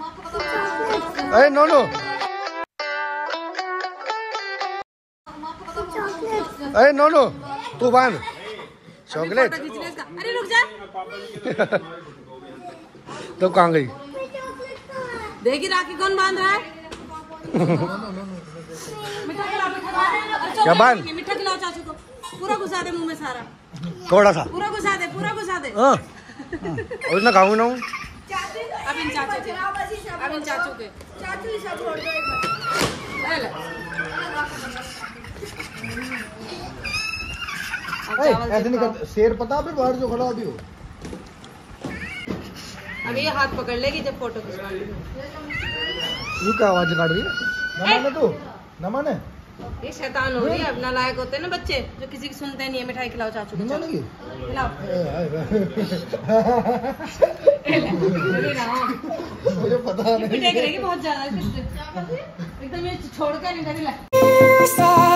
अरे no no, अरे no no, तू बांध चॉकलेट। अरे रुक जा। तो कहाँ गई? देखी राखी कौन बांध रहा है? क्या बांध? मीठा खिलाओ चाचू को, पूरा घुसा दे मुंह में सारा, थोड़ा सा पूरा घुसा दे, पूरा घुसा दे। और ना खाऊंगा ना हूँ। अब इन चाचू के, अब इन चाचू के, चाचू इसे छोड़ दो एक बार। ऐसे नहीं करते, शेर पता है बाहर जो खड़ा अभी हो। अब ये हाथ पकड़ लेगी जब फोटो खिंचवानी है। ये क्या आवाज काट रही है? न माने तू, न माने। ये शैतान हो रही है। अब नालायक होते हैं ना बच्चे जो किसी की सुनते नहीं है। मिठाई खिलाओ चाचू को, मानेगी? खिलाओ। मुझे पता नहीं। देख रही है बहुत ज्यादा, एकदम ये छोड़ कर नहीं